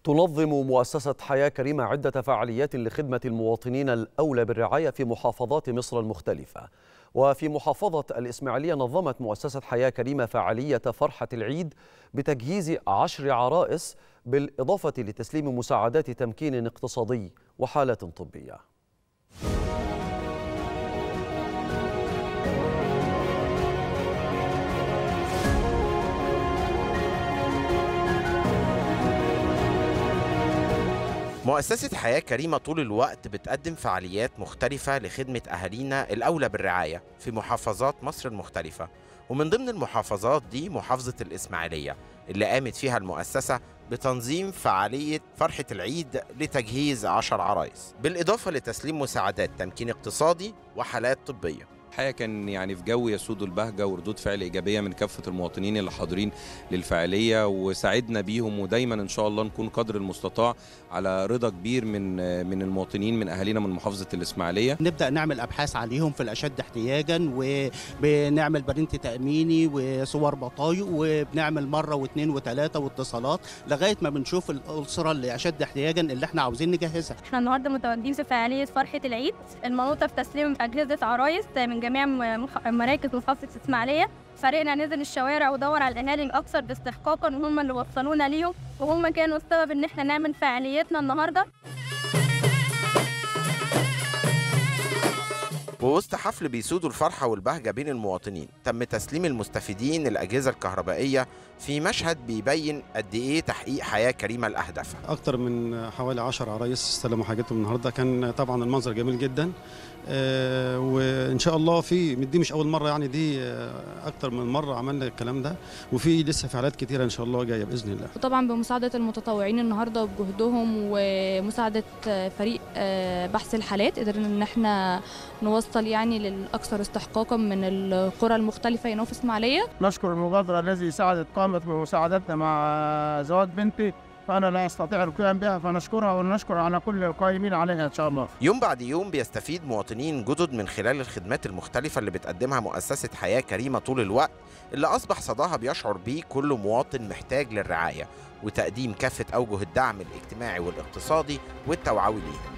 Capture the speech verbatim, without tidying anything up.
تنظم مؤسسة حياة كريمة عدة فعاليات لخدمة المواطنين الأولى بالرعاية في محافظات مصر المختلفة. وفي محافظة الإسماعيلية نظمت مؤسسة حياة كريمة فعالية فرحة العيد بتجهيز عشر عرائس، بالإضافة لتسليم مساعدات تمكين اقتصادي وحالات طبية. مؤسسة حياة كريمة طول الوقت بتقدم فعاليات مختلفة لخدمة أهالينا الأولى بالرعاية في محافظات مصر المختلفة، ومن ضمن المحافظات دي محافظة الإسماعيلية اللي قامت فيها المؤسسة بتنظيم فعالية فرحة العيد لتجهيز عشر عرايس، بالإضافة لتسليم مساعدات تمكين اقتصادي وحالات طبية. الحقيقة كان يعني في جو يسود البهجة وردود فعل إيجابية من كافة المواطنين اللي حاضرين للفعالية، وساعدنا بيهم، ودايما إن شاء الله نكون قدر المستطاع على رضا كبير من من المواطنين من أهالينا من محافظة الإسماعيلية. نبدأ نعمل أبحاث عليهم في الأشد احتياجا، وبنعمل برنت تأميني وصور بطايق، وبنعمل مرة واثنين وثلاثة واتصالات لغاية ما بنشوف الأسرة اللي أشد احتياجا اللي احنا عاوزين نجهزها. احنا النهارده متواجدين في فعالية فرحة العيد المنوطة في تسليم أجهزة عرايس من جميع مراكز محافظة الإسماعيلية. فريقنا نزل الشوارع ودور على الأهالي الأكثر باستحقاقا، وهم اللي وصلونا ليهم، وهم كانوا السبب إن احنا نعمل فعاليتنا النهارده. ووسط حفل بيسود الفرحة والبهجة بين المواطنين، تم تسليم المستفيدين الأجهزة الكهربائية في مشهد بيبين قد إيه تحقيق حياة كريمة لأهدافها. أكتر من حوالي عشر عرايس استلموا حاجتهم النهارده، كان طبعا المنظر جميل جدا. آه وإن شاء الله في دي مش أول مرة، يعني دي آه أكتر من مرة عملنا الكلام ده، وفي لسه فعاليات كتيرة إن شاء الله جاية بإذن الله. وطبعا بمساعدة المتطوعين النهارده وبجهدهم ومساعدة فريق آه بحث الحالات، قدرنا إن احنا نوصل يعني للأكثر استحقاقا من القرى المختلفة هنا في إسماعيلية. نشكر المبادرة التي ساعدت قامت بمساعدتنا مع زواج بنتي، فأنا لا أستطيع القيام بها، فنشكرها ونشكر على كل القائمين عليها إن شاء الله. يوم بعد يوم بيستفيد مواطنين جدد من خلال الخدمات المختلفة اللي بتقدمها مؤسسة حياة كريمة طول الوقت، اللي أصبح صداها بيشعر بيه كل مواطن محتاج للرعاية وتقديم كافة أوجه الدعم الاجتماعي والاقتصادي والتوعوي ليه.